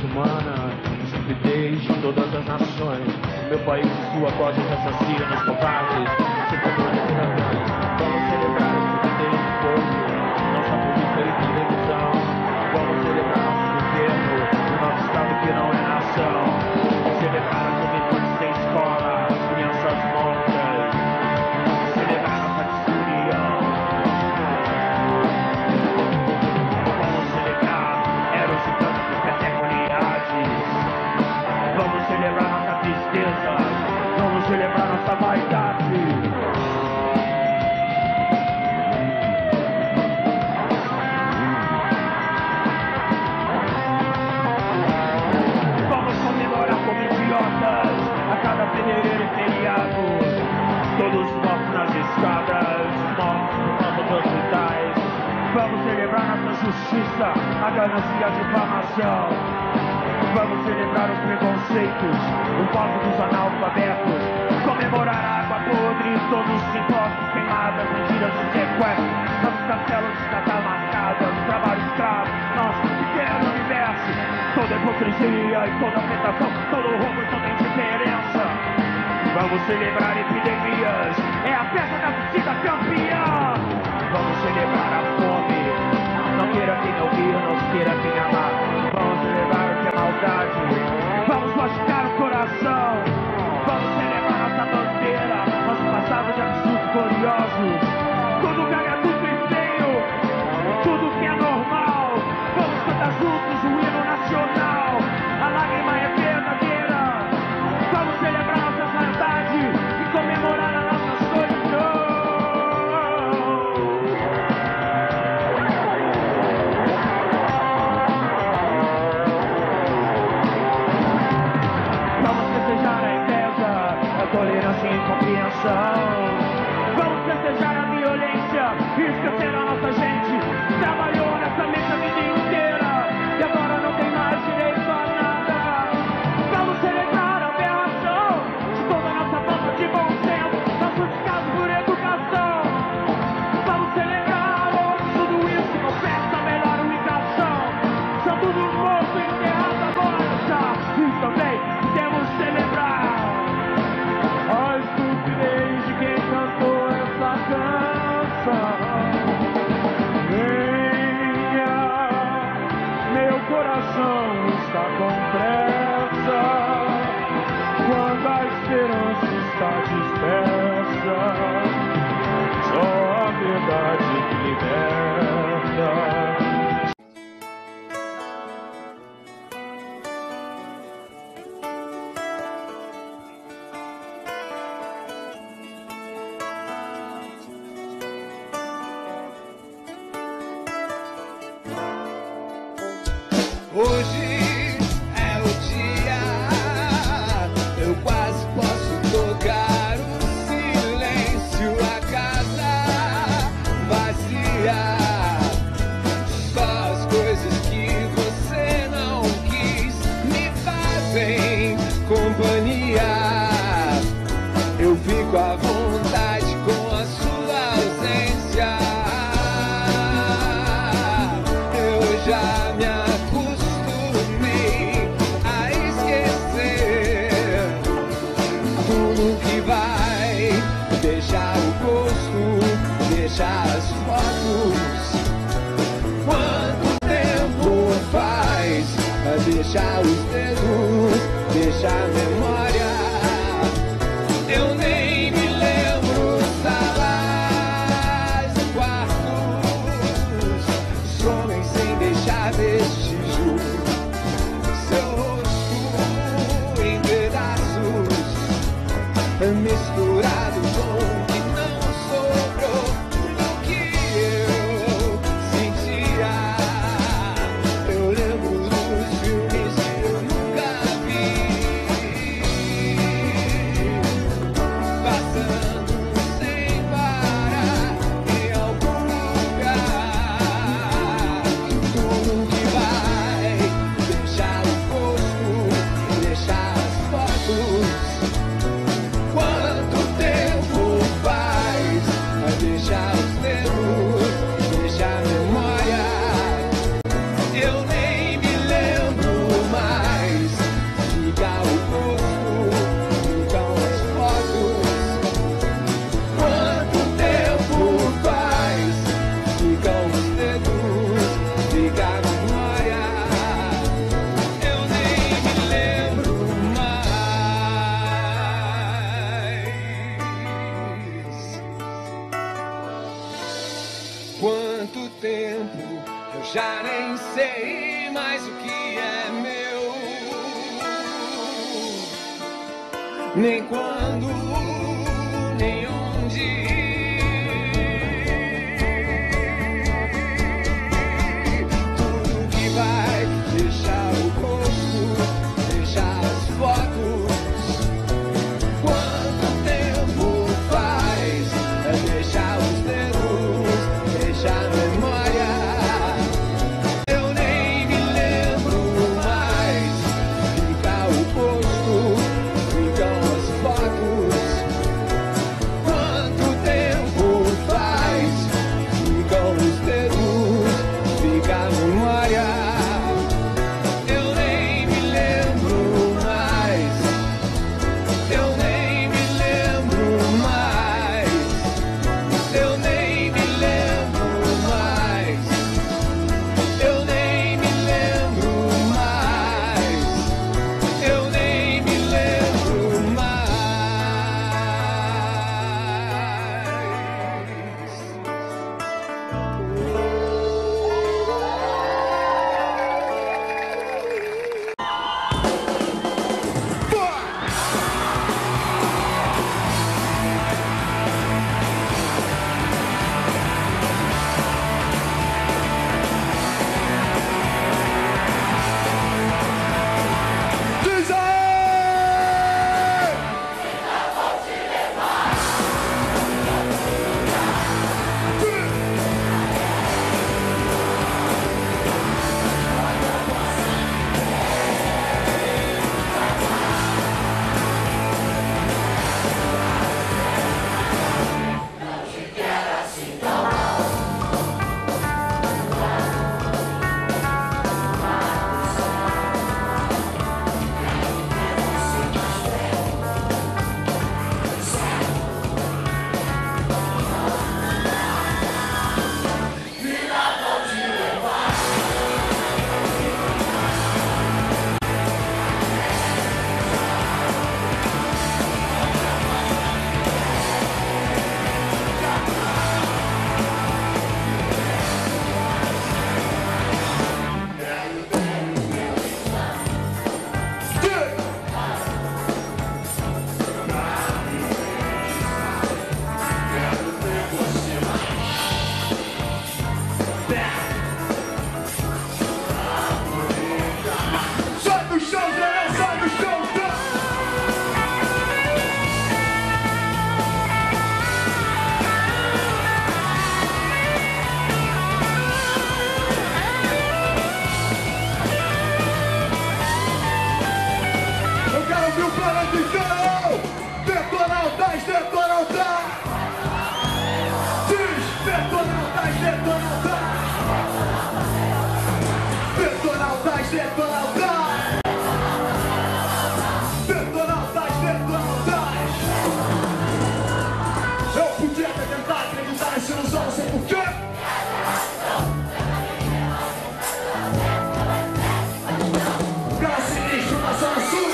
humana, estupidez de todas as nações. Meu país e sua causa de assassinos, covardes, se tornando cidadãos. Vamos celebrar a estupidez do povo, nossa polícia e televisão. Vamos celebrar nosso governo, o nosso estado que não é nação. Celebrar a juventude sem escola, crianças mortas. Celebrar nossa desunião. Vamos celebrar Eros e Tânatos, Peteconiades. Vamos celebrar nossa tristeza. Vamos celebrar nossa vaidade. Vamos comemorar como idiotas a cada fevereiro e feriado. Todos mortos nas estradas, mortos por campos hospitais. Vamos celebrar nossa justiça, a ganância e a difamação. Vamos celebrar os preconceitos, o voto dos analfabetos. Comemorar a água podre, todos os impostos, queimadas, mentiras e sequestros. Nossos castelos de data marcada, o trabalho escravo, nosso pequeno universo. Toda hipocrisia e toda afetação, todo roubo e toda indiferença. Vamos celebrar epidemias, é a festa da torcida campeã. Vamos celebrar a fome, não queira quem ouvir, não queira quem amar. Vamos celebrar o que é maldade, vamos machucar o coração. Vamos celebrar nossa bandeira, nosso passado de absurdos gloriosos. Tudo que é tudo e feio, tudo que é normal. Vamos cantar juntos o hino nacional, a lágrima é verdadeira. Vamos celebrar nossa saudade e comemorar a nossa solidão. Vamos festejar a inveja, a tolerância e a incompreensão. Vamos festejar a violência e esquecer a nossa gente. Trabalhou nessa mesa a vida inteira e agora não tem mais direito a nada. Vamos celebrar a aberração de toda a nossa falta de bom senso, nosso descaso por educação. Vamos celebrar hoje tudo isso, não peça a melhor ubicação. São todos mortos e enterrados agora já. E também temos que celebrar a estupidez de quem cantou essa canção. Venha, meu coração está com pressa, quando a esperança está dispersa, só a verdade que liberta. Hoje é o dia, eu quase posso tocar o silêncio, a casa vazia. Só as coisas que você não quis me fazem companhia. Eu fico à vontade com a sua ausência. Eu já me acostumei a esquecer tudo que vai deixar o gosto, deixar as fotos. Quanto tempo faz deixar os dedos, deixar a memória? Eu nem me lembro salas e quartos, somem sem deixar vestígio. Seu rosto em pedaços, misturado com o que não sobrou do que eu sentia. Eu lembro dos filmes que eu nunca vi. tempo eu já nem sei mais o que é meu, nem quando, nem onde ir. Tudo que vai deixar o rosto, deixar as fotos. Quanto tempo faz deixar os dedos, deixar a memória? Eu nem me lembro mais. Fica o posto, ficam as fotos. Quanto tempo faz? Ficam os dedos, fica a memória. Eu nem me lembro mais. Eu nem me lembro mais. Eu nem me lembro mais. Eu nem me lembro mais. Eu nem me lembro mais. Diz aí! Sai do chão, Zé, sai do chão, Zé. Eu quero ouvir o planeta inteiro. Detonautas, detonautas. Diz, detonautas, detonautas. Detonautas, detonautas. Detonautas, detonautas. Eu podia até tentar acreditar nessa ilusão, não sei porquê. Cara sinistro na zona sul.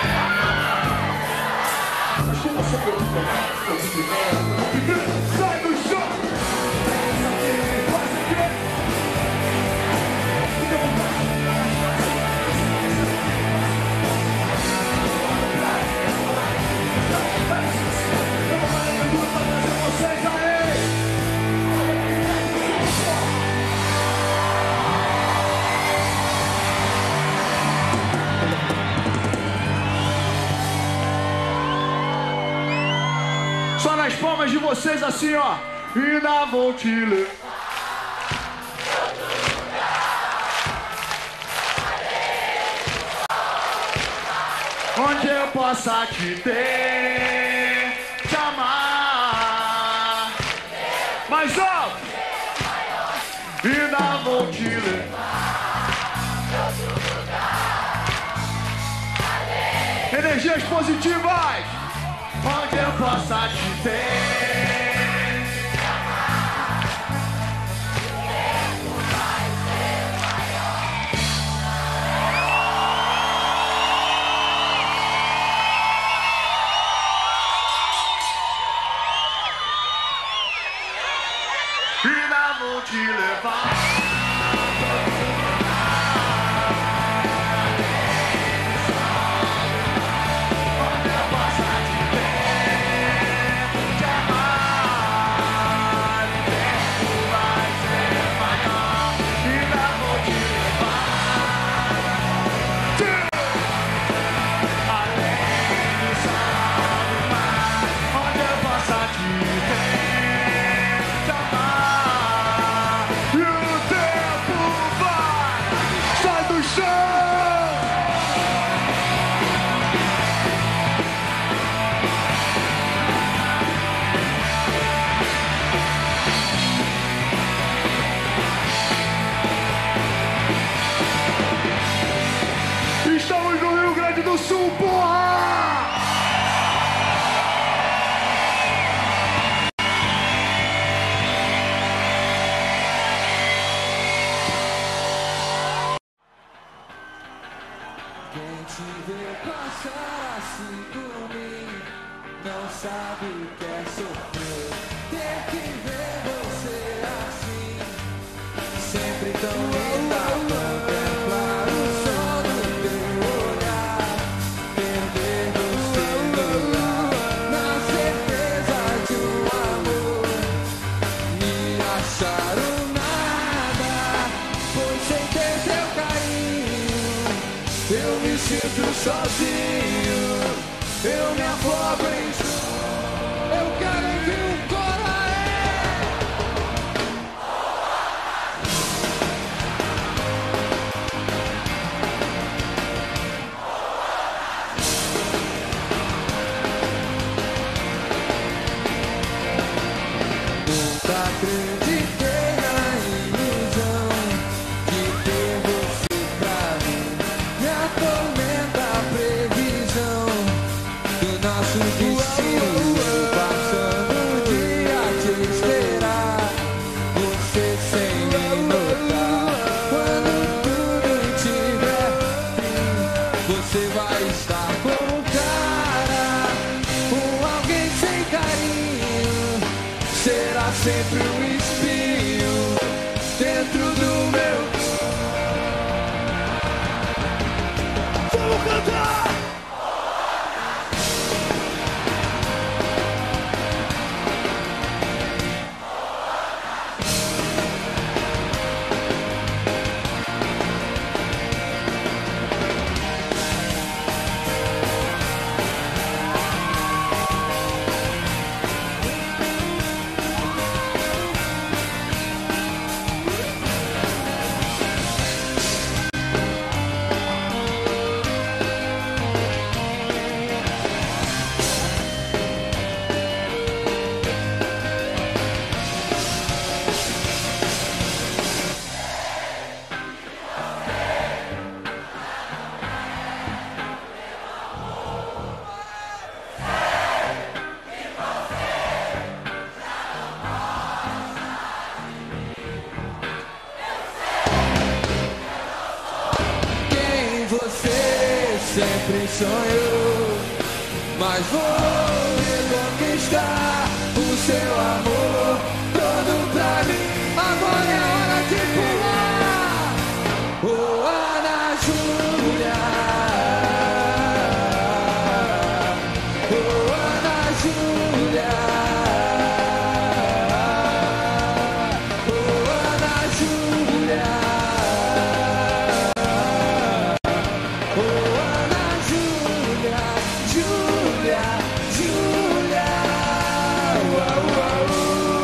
Acho que eu não sou sai do chão. Faz o quê? Vocês aí! Só nas palmas de vocês assim, ó. Ainda vou te levar. Onde eu possa te ter, te amar. Mais alto. Ainda vou te levar. Energias positivas. Onde eu possa te ter. vou te levar. Estamos no Rio Grande do Sul, porra! Quem te vê passar assim por mim não sabe o que é sofrer. Ter que ver você assim, sempre tão linda, contemplar o sol do teu olhar, perder você no ar, na certeza de um amor, me achar um nada, pois sem ter teu carinho eu me sinto sozinho, eu me afogo em choro, eu quero ouvir um nunca acreditei na ilusão de ter você pra mim. Me atormenta a previsão do nosso destino. Eu passando o dia a te esperar, você sem me notar. Quando tudo tiver fim, você vai estar com um cara, com alguém sem carinho. Será sempre um espinho dentro do meu. Vamos cantar! Quem você sempre sonhou, mas vou reconquistar o seu amor todo pra mim. Agora é hora de pular. Oh, Ana Júlia, oh, Ana Júlia, oh, Ana Júlia, oh, Ana Júlia, Júlia, Júlia, uau, uau.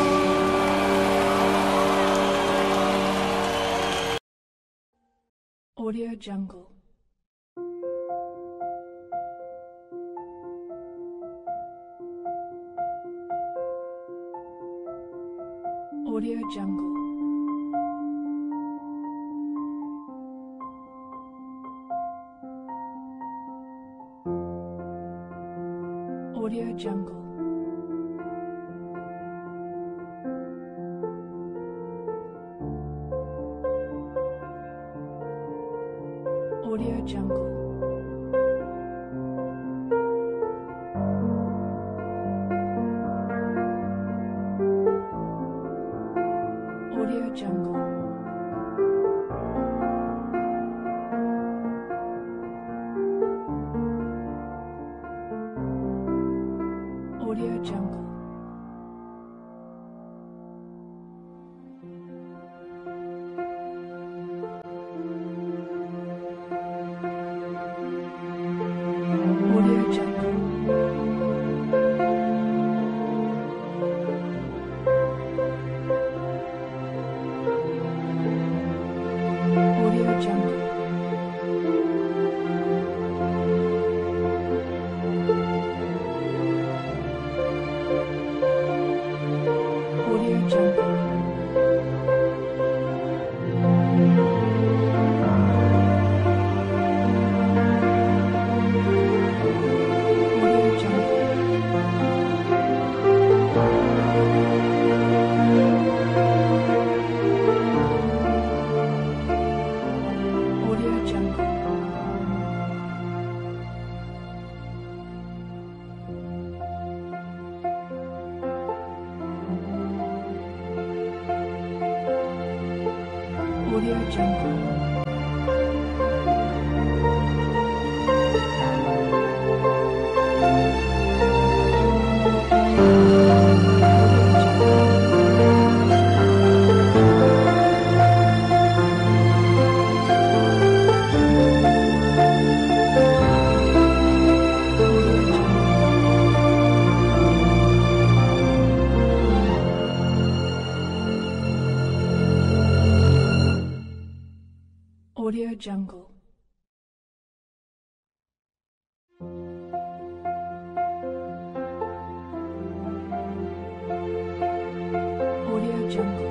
Audio Jungle. Audio Jungle. Audio Jungle. Audio Jungle. Audio Audio Jungle. Audio Jungle. Audio Jungle. Audio Jungle. Audio Jungle. Audio Jungle. Audio Jungle. Audio Jungle. Audio Jungle. Audio Jungle.